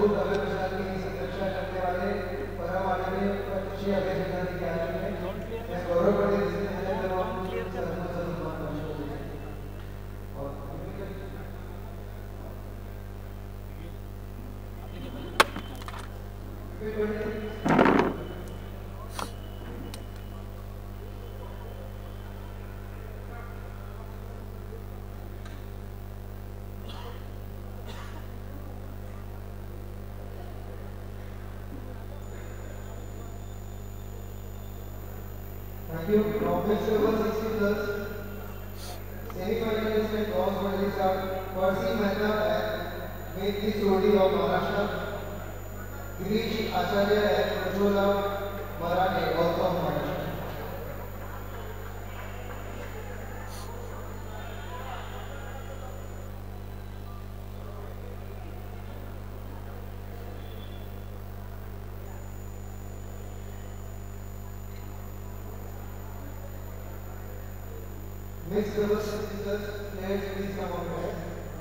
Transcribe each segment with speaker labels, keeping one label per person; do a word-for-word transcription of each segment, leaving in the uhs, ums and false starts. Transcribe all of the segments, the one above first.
Speaker 1: Shoot अभय प्रशाल की संरक्षा करने वाले परम आदरणीय श्री अभय जी के आ चुके हैं। मैं गौरव पटेल इसमें हाजिर कर रहा हूं सरपंच सम्मान परिषद और Thank you. Conference level sixty plus semi-finalists and bronze medalists are Percy Madhya and Medhi Sodi of Maharashtra, Girish Acharya and Prashal Marathe also of Maharashtra. Mixed doubles singles players, please come on back.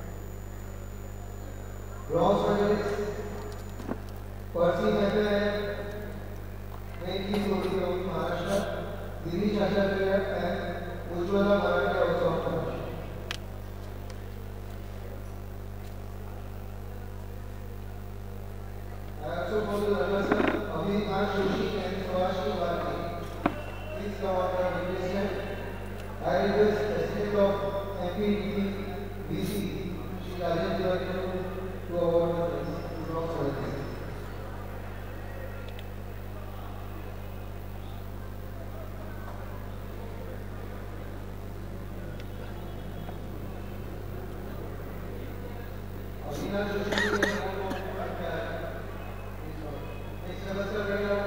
Speaker 1: Bronze medalist Percy Madhya and Medhi Sodi of Maharashtra, Girish Acharya and Prashal Marathe also of Maharashtra. I also call the runners up Abhay and Prashal. Please come on the replacement. I request President of M P T T C, Shri Rajesh to award the bronze medalist. Abhinav Joshi is the one of next level sir again.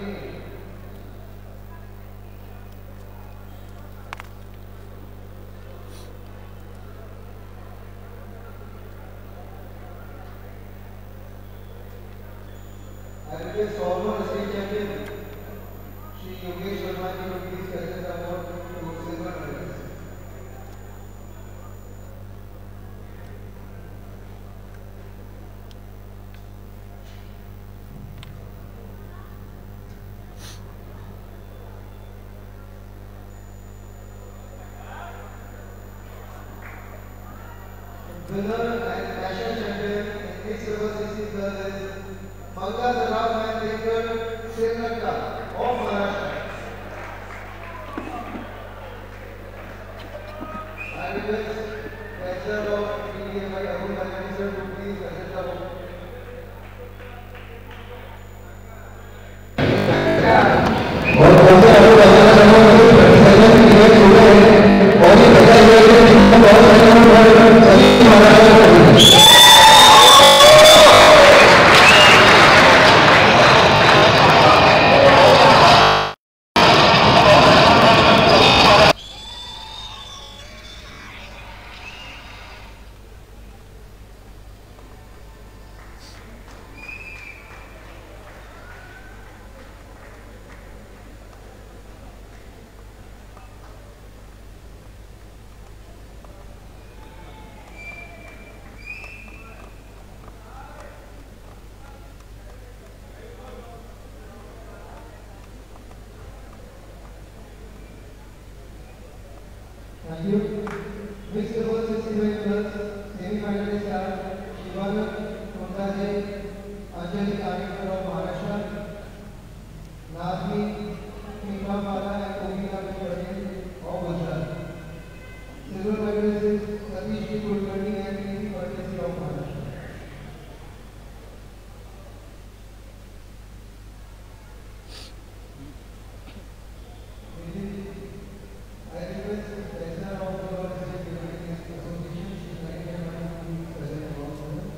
Speaker 1: I request former state champion Shri Yogesh Sharma ji to please present the award to silver medalist. Winner and national champion in mixed level sixty plus is Manga Sarab and Baker Srinagar of Maharashtra. I request President of T T F I Abhay to please present the award. और कौन से अभी बच्चे का जन्म हुआ है पहले भी ये हुआ है और ये बच्चा ये है कि बहुत सारे लोग सभी महाराष्ट्र में Thank you. Mixed doubles sixty-five plus semi-finalists are Shivan Kondaje, Anjali Karikar of Maharashtra, Nazmi Pimapala and Komila Patel of Gujarat. Silver medalist is Satish Kulkarni and Niti Patel of Maharashtra. I request the President of the Organised By Association, Shri Madhya, to present the bronze medal.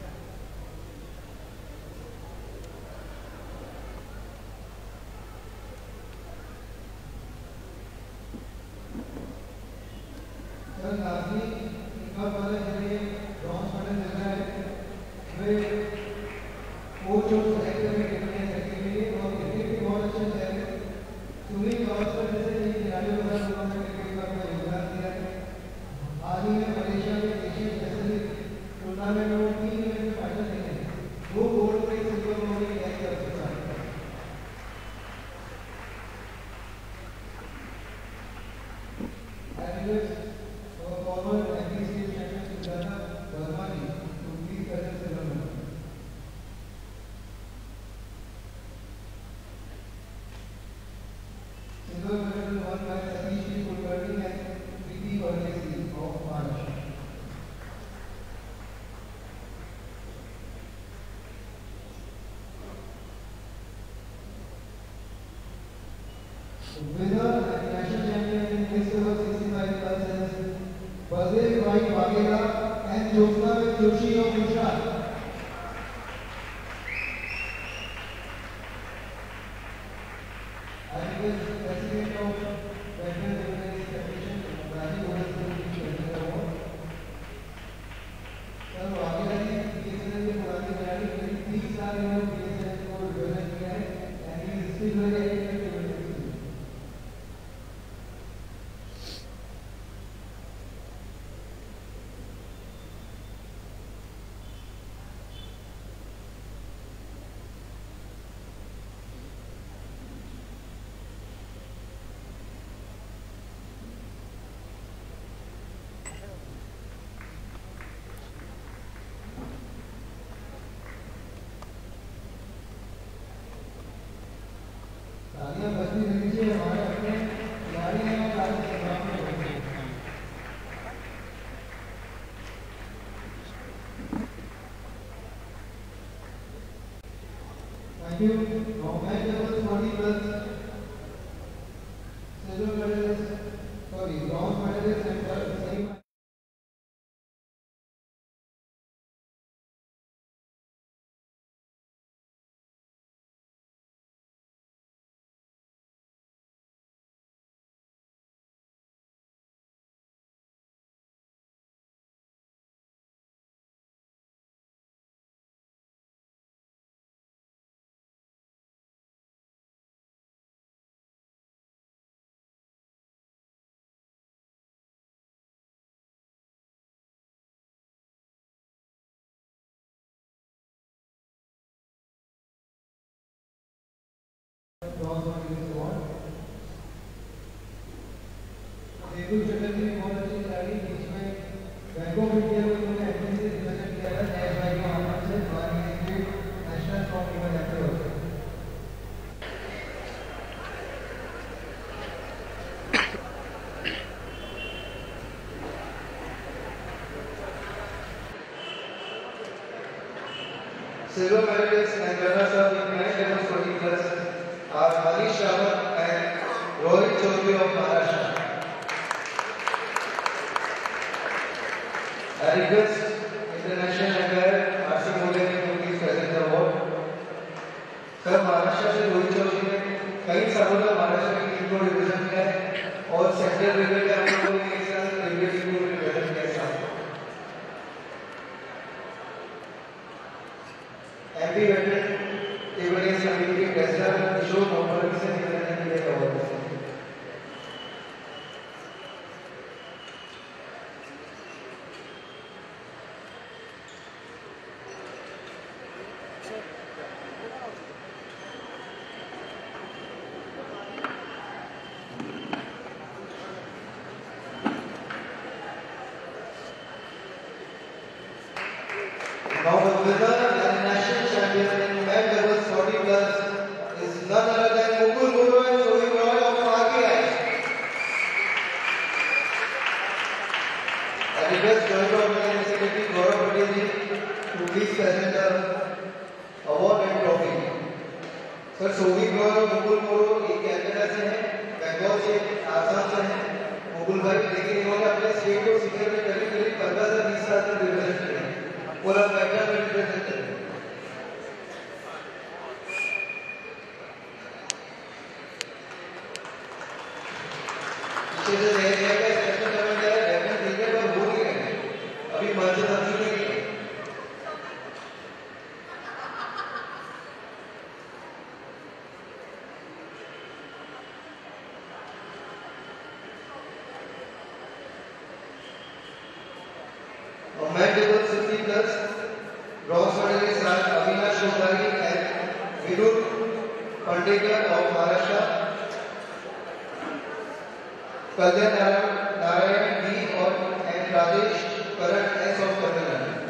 Speaker 1: Sir, lastly, इनका वाला जिन्हें bronze medal मिल रहा है, वे coach और selector में टिकने सके हुए और क्रिकेट भी बहुत अच्छा खेल रहे हैं। सुनील गावस्कर जैसे कई खिलाड़ियों का उन्होंने क्रिकेट का अपना योगदान दिया है। हाल ही में मलेशिया में एशियन पैसिफिक टूर्नामेंट में तीन इवेंट में फाइनल खेले, दो gold winner and national champion in mixed over sixty-five plus is Pradesh by Bagela and Josna with Joshi of Prashal. I request the President of Veteran Organized Federation, Rajiv Oras, to present the award. Sir, Bagela ji B S N L के पुराने खिलाड़ी, करीब तीस साल इन्होंने B S N L को represent किया है and he is still very active in the team. तालियां बजनी रहनी चाहिए हमारे अपने खिलाड़ी हैं और आज संग्राम में होंगे. Thank you. Now match number forty plus silver medalist, sorry, bronze medalist and semi. Bronze medalist award. देवू चटर्जी ने बहुत अच्छी खिलाड़ी बीच में बैंक ऑफ इंडिया को इन्होंने एथलीट से रिप्रेजेंट किया था एस भाई के माध्यम से बारह नेशनल स्ट्रॉन्ग टीम एक्टर होते हैं. Silver medalists and runners up in men's level forty plus are Manish Rawat and Rohit Chaudhary of Maharashtra. I request international umpire R C Modia to please present the award. Sir, Maharashtra से रोहित चौधरी ने कई सालों तक महाराष्ट्र की team को represent किया है और सेंट्रल रेलवे के हम लोगों ने इस साल रेलवे टीम को रिप्रेजेंट किया है. MP veteran table tennis committee के प्रेसिडेंट किशोर मोहम्मद से निवेदन किया गया है. Now the winner and national champion in men's doubles forty plus is none other than Mukul Guru and Sohi Roy of agies. I request Joint Organizing Secretary Gaurav Patel ji to please present the award and trophy. Sir, Sohi Roy और Mukul Guru एक कैलकाटा से हैं, बंगाल से, आसाम से हैं. मुकुल भाई लेकिन इन्होंने अपने स्टेट को सीनियर में करीब करीब पंद्रह से बीस साल तक रिप्रेजेंट किया है. पूरा बैकग्राउंड में रिप्रेजेंट करें. पीछे से देख रहे हैं सेशन करने जा रहे हैं, बैकग्राउंड क्रिकेट पर भूल गए हैं. अभी मंच से समझ नहीं है. Men doubles fifty plus bronze medalists are Avinash Shodhari and Vinod Pandekar of Maharashtra, Kalyan Narayan D और and Rajesh Karan S of Tamil Nadu.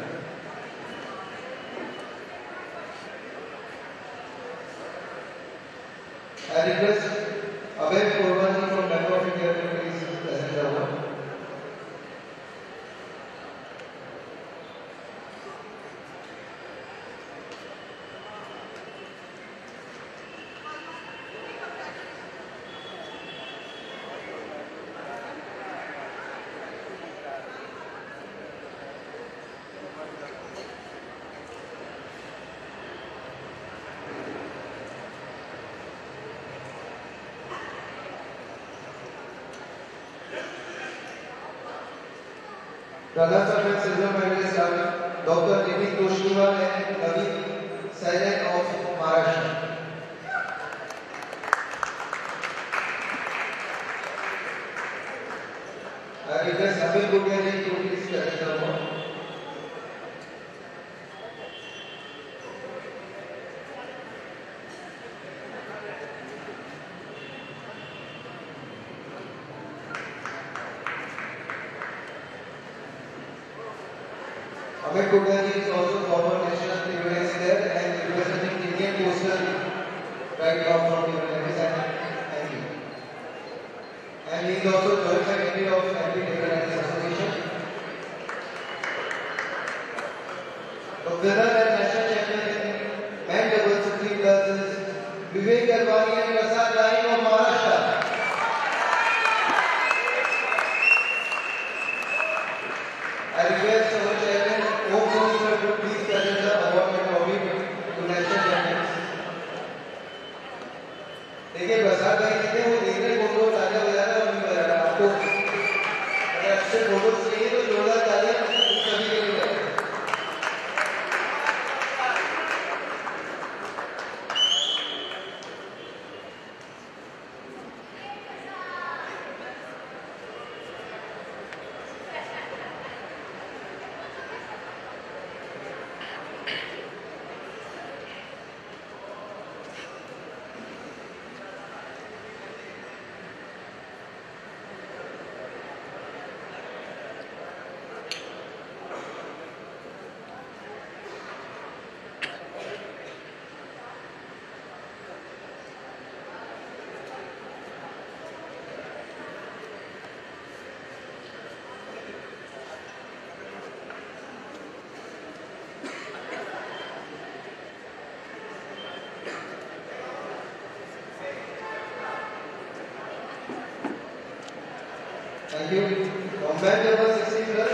Speaker 1: I request Abhay from Bank of India to please present the award. Runners up and silver medalists are Doctor Nitin Toshniwal and Naveed Sailen of Maharashtra. I request Abhay to please present the award. Abhay Kodyani is also former national team player and representing Indian Coastal right now from the United Thank you. And he is also joint secretary of I V T T C Association. The winner and national champion in men double sixty plus is Vivek Garwani and Prashal of Maharashtra. I request our chairman to please present the award and trophy to national champions. देखिए प्रसाद भाई जी थे वो देख रहे photo तालियां बजा रहे और नहीं बजा रहे आपको अगर अच्छे फोटो चाहिए तो जोरदार तालियां सभी के लिए Thank you. Combat number sixty plus.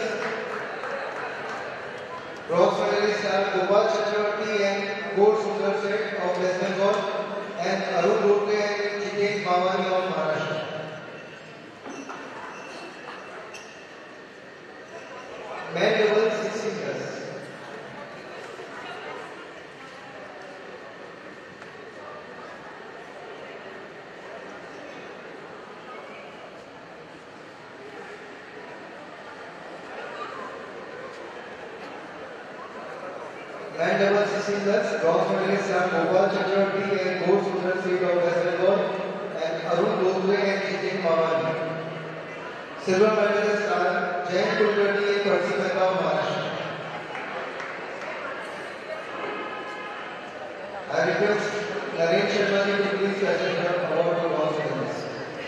Speaker 1: Bronze medalist are Gopal Chakravarti and Gaur Sundar Seth of West Bengal and Arun Rote and Jiten Bhavani of Maharashtra. Men double sixty plus. Men double sixty plus, bronze medalists are Gopal Chakravarti and Gaur Sundar Seth of West Bengal and Arun Rote and Jiten Bhavani. Silver medalists are Jain Kulkarni and Percy Mehta of Maharashtra. I request Naren Sharma ji to please present the award to bronze medalists.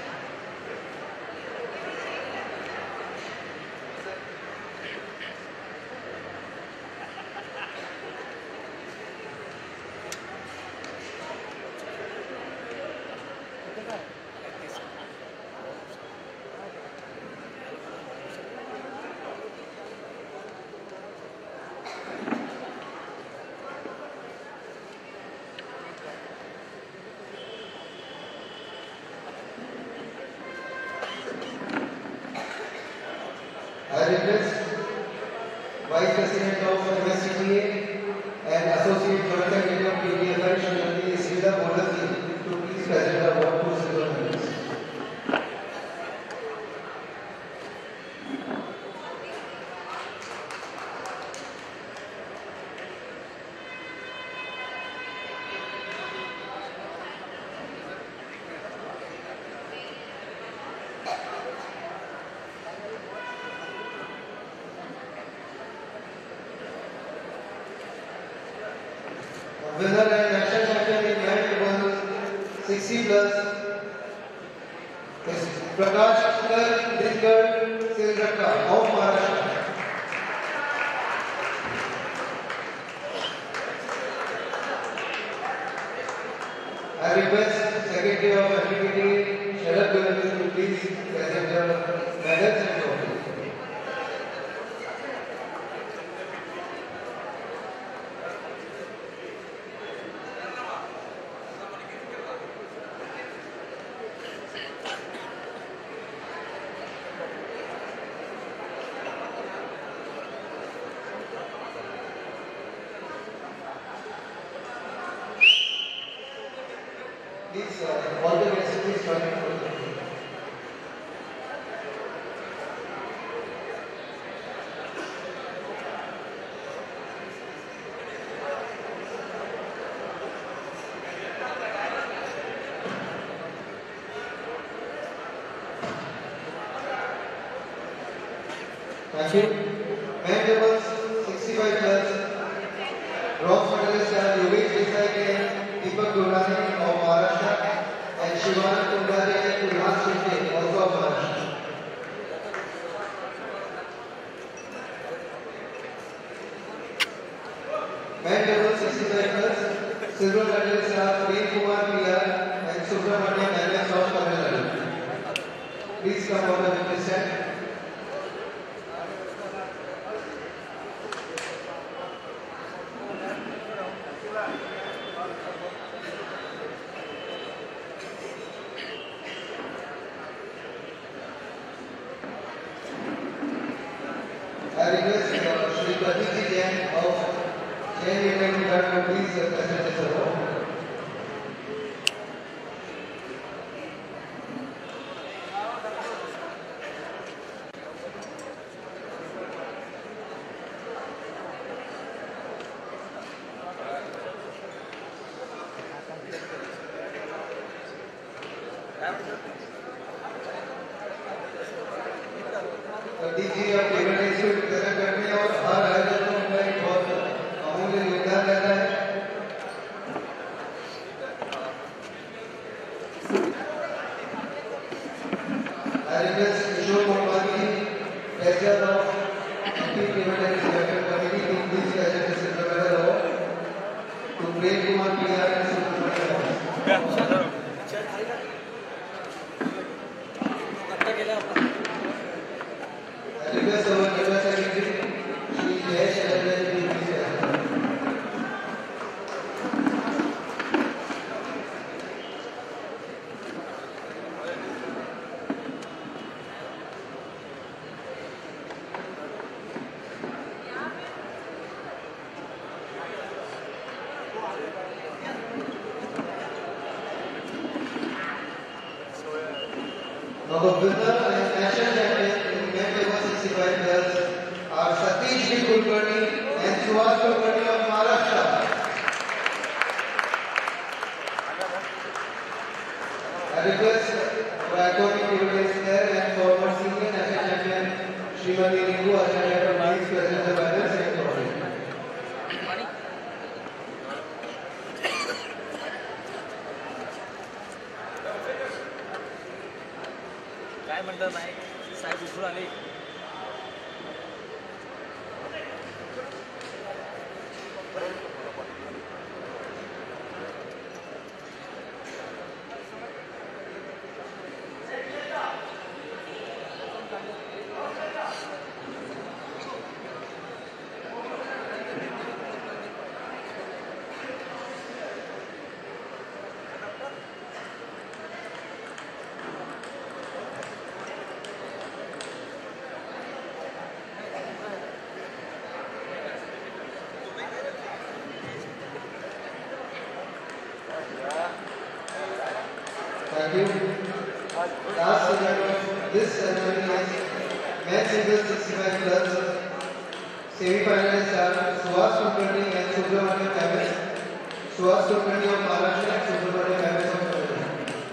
Speaker 1: I request Vice President of M S C T A and Associate Joint Secretary of T T F I Srimati Srida Bodasi to please present the award to silver medalists. Winner and national champion in men sixty plus is Prakash Dilgar Silrakka of Maharashtra. I request Secretary of I V T T C Sharad Gurvis to please present the medals and trophies. Please, uh, all the guests, please join in for the photo. Thank you. Men doubles sixty-five plus. Bronze medalists are Yogesh Desai and Deepak Durrani of Maharashtra and Shivana Kundari and Kulhan Shinde also of Maharashtra. Men doubles sixty-five plus. Silver medalists are Prem Kumar P R and Subramanian M S of Tamil Nadu. Please come on the witness stand. I request uh, Shri Pratiti Jain of Jain Union Department to please uh, present this award. DG अब table tennis को present करने और हर आयोजन में उनका एक बहुत अमूल्य योगदान रहता है। I request Kishore Mohamedi, President of Table Tennis Development Committee, to please present the silver medal award to Prem Kumar P R and Subramanian. I request our General Secretary, Shri Jayesh Abhay, to please present. Now the winner and national champion in men over sixty-five years are Satish D. Kulkarni and Suhas Kulkarni of Maharashtra. I request our iconic table tennis player and former senior national champion Srimati Ringu Acharya to please present the medals and trophy.
Speaker 2: काय म्हणतात नाही साहेब उठून आले
Speaker 1: Thank you. Last event of this ceremony is men's singles sixty-five plus. Semi-finalists are Suhas Kulkarni and Subramanian M S. Suhas Kulkarni of Maharashtra and Subramanian M S of Tamil Nadu.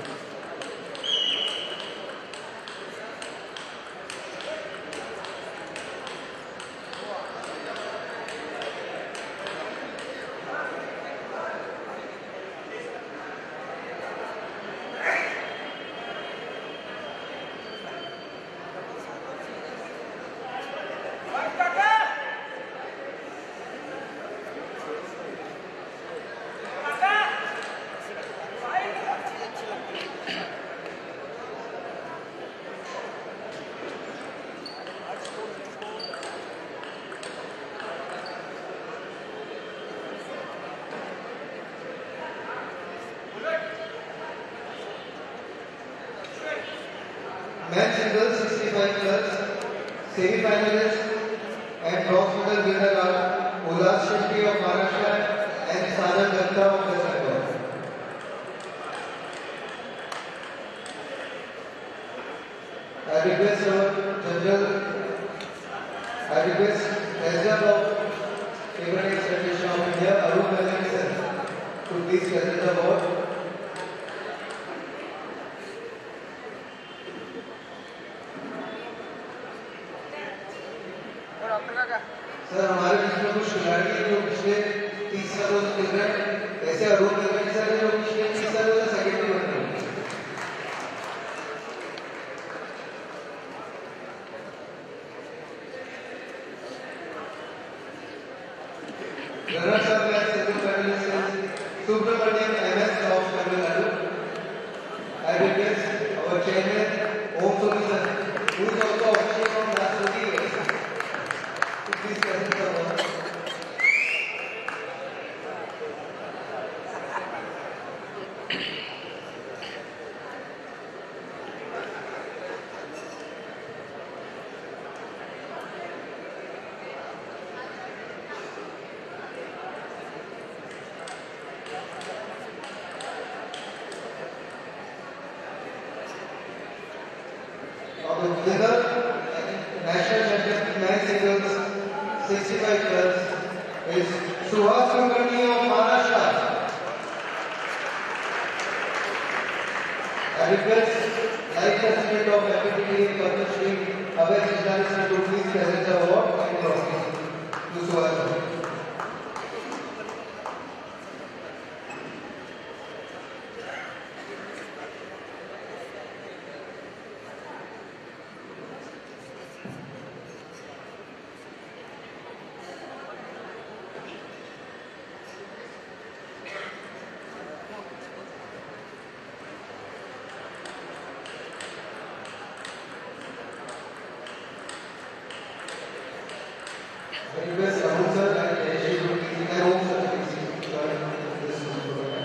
Speaker 1: Men's singles sixty-five plus, semi-finalists and bronze medal winner are Ulas Shishti of Maharashtra and Sanam Gupta of West Bengal. please present the award. Sir हमारे बीच में कुछ खिलाड़ी जो पिछले तीस सालों से खेल रहे हैं, ऐसे आरोप लग रहे हैं सर जो पिछले तीस सालों से सेक्रेटरी बन रहे हैं। Runners up match silver medallist Subramaniam M S of Tamil Nadu. I request our chairman Om Soni sir, who is also official from last twenty years, to please present the award. The winner, national champion men's singles sixty-five plus is Suhas Kulkarni of Maharashtra. I request Life President of I V T T C Padma Shri Abhay to please present the award and trophy to Suhas. I request Rahul sir and Jayashree to please their own sir to join this program.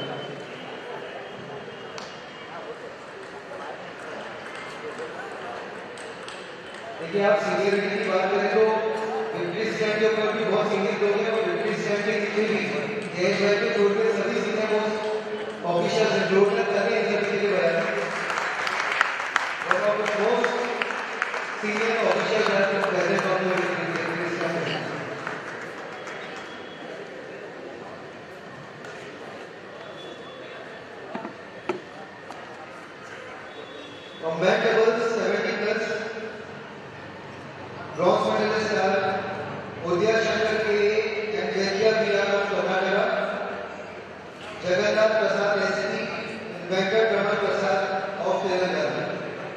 Speaker 1: देखिए आप seniority की बात करें तो victory stand के ऊपर भी बहुत सीनियर लोग हैं और विक्ट्री स्टैंड के नीचे भी देश भर के छोड़ के सभी सीनियर मोस्ट ऑफिशियल्स हैं जो लोग कर रहे हैं सभी के बारे में और आप मोस्ट सीनियर ऑफिशियल हैं तो present on the victory stand. From men doubles seventy plus, bronze medalists are Udaya Shankar K and Jaiya Bihar of Karnataka, Jagannath Prasad S T and Venkat Raman Prasad of Telangana.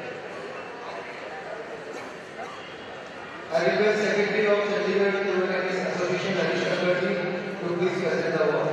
Speaker 1: I request Secretary of Chandigarh Table Tennis Association Harish Shankar to please present the award.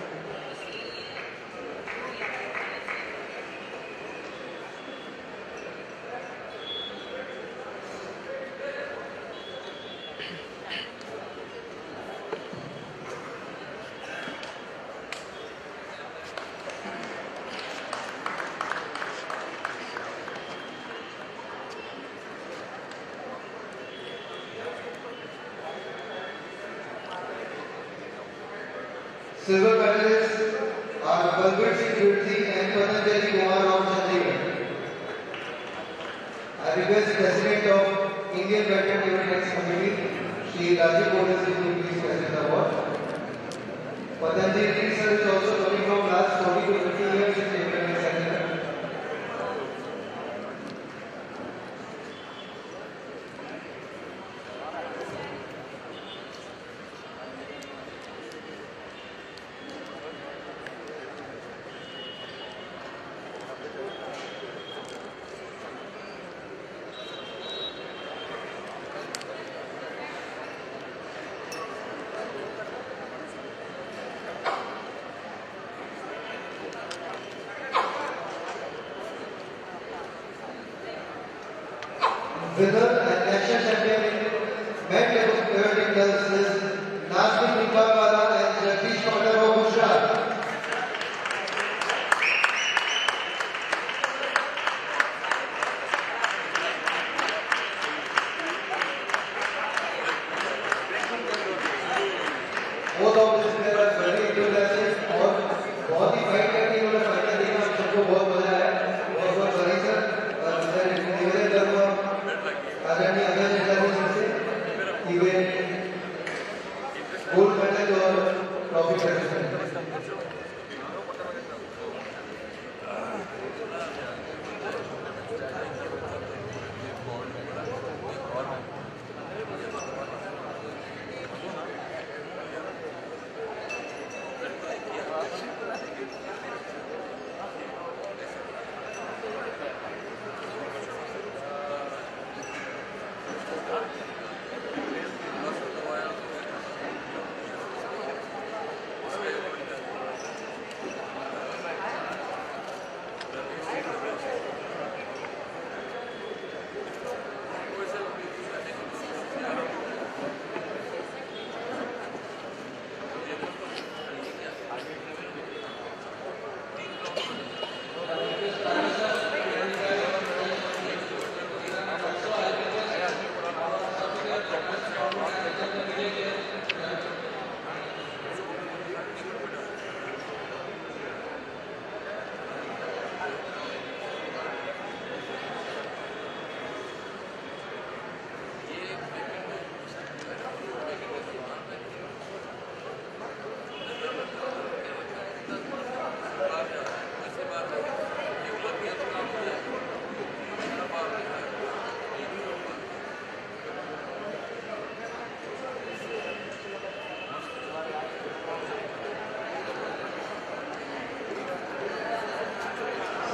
Speaker 1: Silver medalists are Balbir Singh Virji and Patanjali Kumar of Chandigarh. I request President of Indian Badminton Table Tennis Committee, Shri Rajiv Bodhasi, to please present the award. Patanjali sir is also coming from last forty to fifty years in table tennis sector. Winner and national champion in men table tennis is Nazmi Nikawala and Jagdish Patel of Prashal. Both of these players are very enthusiastic और बहुत ही fight करके इन्होंने final देखा, हम सबको बहुत मजा आया। बहुत बहुत बधाई सर और मैं निवेदन करूँगा आदरणीय अभय जी से कि वे गोल्ड मेडल और ट्रॉफी प्रेजेंट करें।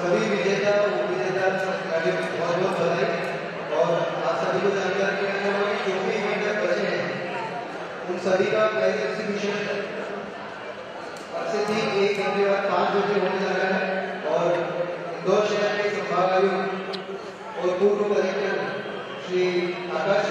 Speaker 1: सभी विजेता उपविजेता खिलाड़ियों को बहुत बहुत बधाई। और आप सभी को जानकारी देना होगा कि जो भी विनर बचे हैं उन सभी का प्राइज डिस्ट्रीब्यूशन आज से ठीक एक घंटे बाद पाँच बजे होने जा रहा है। और इंदौर शहर के संभागायुक्त और पूर्व कलेक्टर श्री आकाश